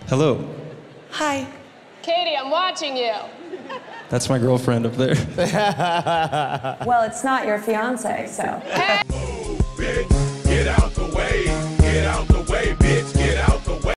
Hello. Hi. Katy, I'm watching you. That's my girlfriend up there. Well, it's not your fiance, so. Hey.